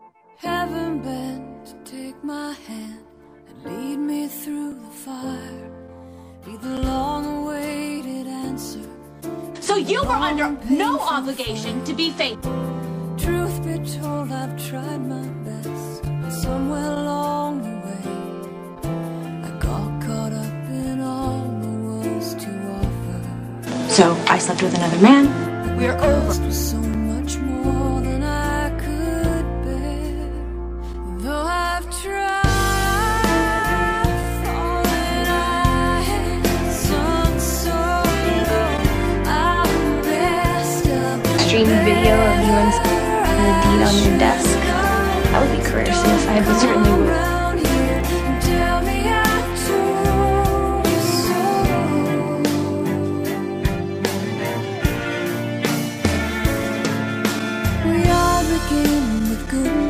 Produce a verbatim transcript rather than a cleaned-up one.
Heaven bent to take my hand and lead me through the fire. Be the long-awaited answer. So you were under no obligation to be faithful. Truth be told, I've tried my best, but somewhere along the way, I got caught up in all there was to offer. So I slept with another man. We're over. Was so much more than I could bear. Though I've tried. Video of you and the deed on your desk. That would be career suicide, but certainly would. We all begin with good